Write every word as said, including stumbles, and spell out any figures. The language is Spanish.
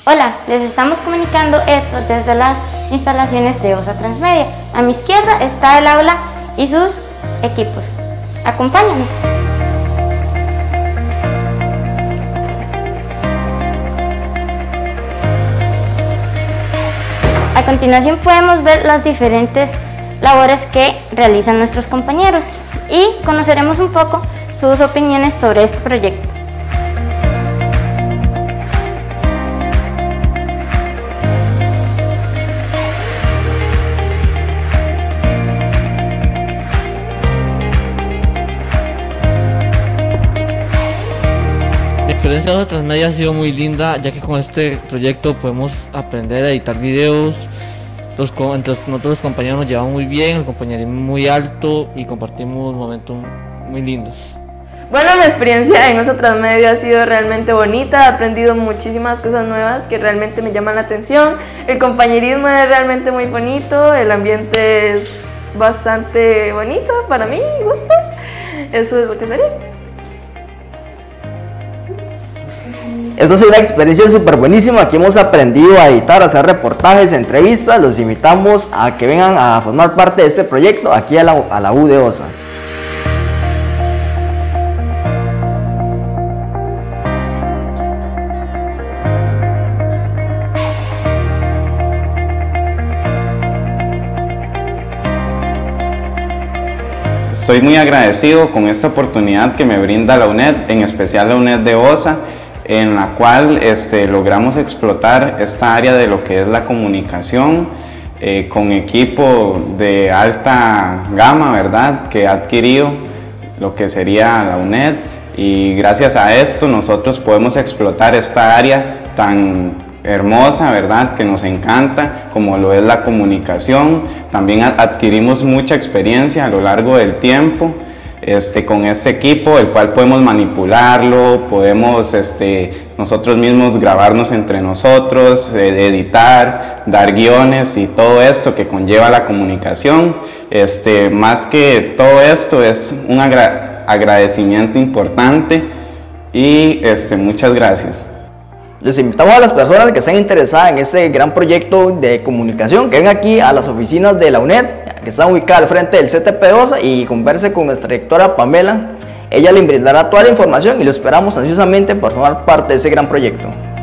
Hola, les estamos comunicando esto desde las instalaciones de OSA Transmedia. A mi izquierda está el aula y sus equipos. Acompáñame. A continuación podemos ver las diferentes labores que realizan nuestros compañeros y conoceremos un poco sus opiniones sobre este proyecto. Mi experiencia de OSA Transmedia ha sido muy linda, ya que con este proyecto podemos aprender a editar videos. Los, entre nosotros los compañeros nos llevamos muy bien, el compañerismo muy alto y compartimos momentos muy lindos. Bueno, mi experiencia en OSA Transmedia ha sido realmente bonita, he aprendido muchísimas cosas nuevas que realmente me llaman la atención. El compañerismo es realmente muy bonito, el ambiente es bastante bonito para mí, gusto. Eso es lo que sería. Esto es una experiencia súper buenísima. Aquí hemos aprendido a editar, a hacer reportajes, entrevistas. Los invitamos a que vengan a formar parte de este proyecto aquí a la, a la U de OSA. Estoy muy agradecido con esta oportunidad que me brinda la UNED, en especial la UNED de OSA, en la cual este, logramos explotar esta área de lo que es la comunicación eh, con equipo de alta gama, ¿verdad?, que ha adquirido lo que sería la UNED, y gracias a esto nosotros podemos explotar esta área tan hermosa, ¿verdad?, que nos encanta, como lo es la comunicación. También adquirimos mucha experiencia a lo largo del tiempo Este, con este equipo, el cual podemos manipularlo, podemos este, nosotros mismos grabarnos entre nosotros, eh, editar, dar guiones y todo esto que conlleva la comunicación. Este, más que todo esto es un agra agradecimiento importante y este, muchas gracias. Les invitamos a las personas que estén interesadas en este gran proyecto de comunicación que vengan aquí a las oficinas de la UNED, que están ubicadas al frente del C T P OSA, y converse con nuestra directora Pamela. Ella le brindará toda la información y lo esperamos ansiosamente por formar parte de ese gran proyecto.